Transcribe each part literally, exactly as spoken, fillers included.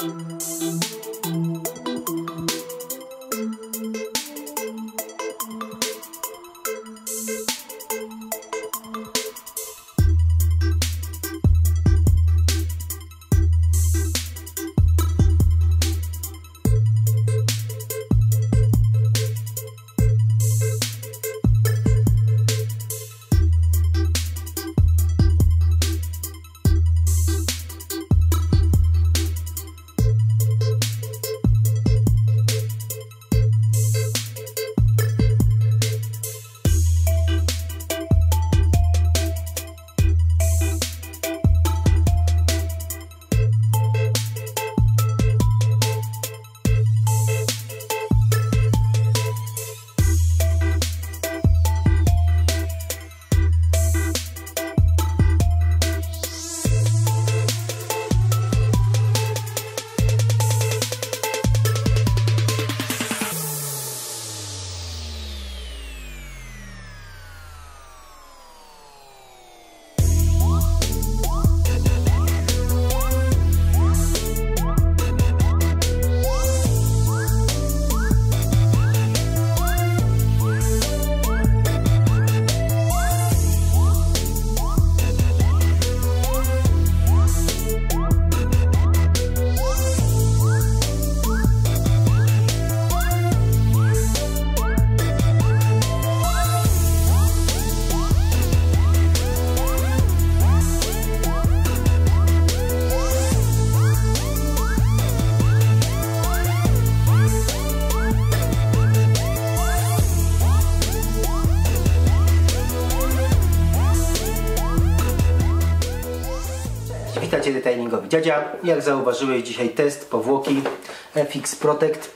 Witajcie, detailingowi dziadzia. Jak zauważyłeś, dzisiaj test powłoki F X Protect.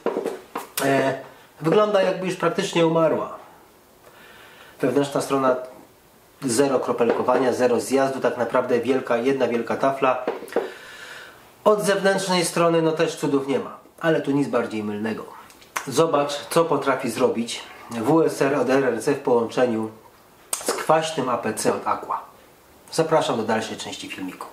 E, wygląda, jakby już praktycznie umarła. Wewnętrzna strona zero kropelkowania, zero zjazdu, tak naprawdę wielka, jedna wielka tafla. Od zewnętrznej strony no też cudów nie ma, ale tu nic bardziej mylnego. Zobacz, co potrafi zrobić W S R od R R C w połączeniu z kwaśnym A P C od Aqua. Zapraszam do dalszej części filmiku.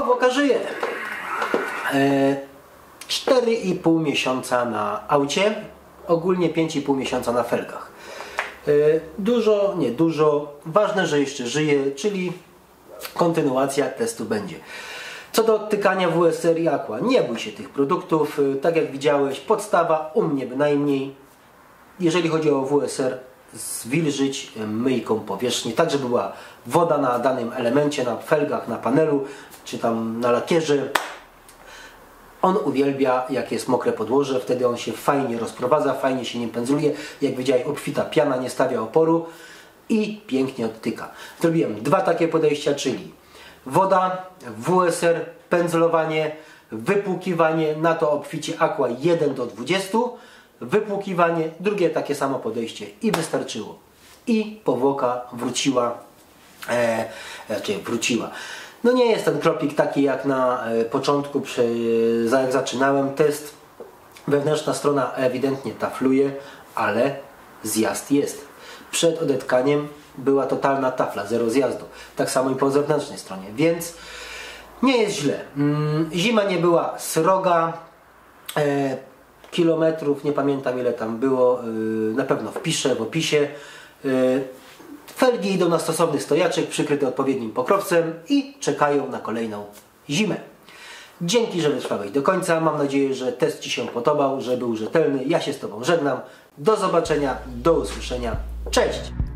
powłoka żyje. cztery i pół miesiąca na aucie, ogólnie pięć i pół miesiąca na felgach. Dużo, nie dużo, ważne, że jeszcze żyje, czyli kontynuacja testu będzie. Co do odtykania W S R i Aqua, nie bój się tych produktów, tak jak widziałeś, podstawa, u mnie bynajmniej. Jeżeli chodzi o W S R, zwilżyć myjką powierzchni, tak żeby była woda na danym elemencie, na felgach, na panelu, czy tam na lakierze. On uwielbia, jak jest mokre podłoże, wtedy on się fajnie rozprowadza, fajnie się nim pędzluje. Jak widziałeś, obfita piana, nie stawia oporu i pięknie odtyka. Zrobiłem dwa takie podejścia, czyli woda, W S R, pędzlowanie, wypłukiwanie, na to obficie Aqua jeden do dwudziestu, wypłukiwanie, drugie takie samo podejście i wystarczyło. I powłoka wróciła, e, znaczy wróciła. No nie jest ten kropik taki jak na e, początku, przy, e, jak zaczynałem test. Wewnętrzna strona ewidentnie tafluje, ale zjazd jest. Przed odetkaniem była totalna tafla, zero zjazdu. Tak samo i po zewnętrznej stronie, więc nie jest źle. Mm, zima nie była sroga. E, kilometrów, nie pamiętam ile tam było, yy, na pewno wpiszę w opisie. Yy, felgi idą na stosowny stojaczek przykryty odpowiednim pokrowcem i czekają na kolejną zimę. Dzięki, że wytrwałeś do końca. Mam nadzieję, że test Ci się podobał, że był rzetelny. Ja się z Tobą żegnam. Do zobaczenia, do usłyszenia. Cześć!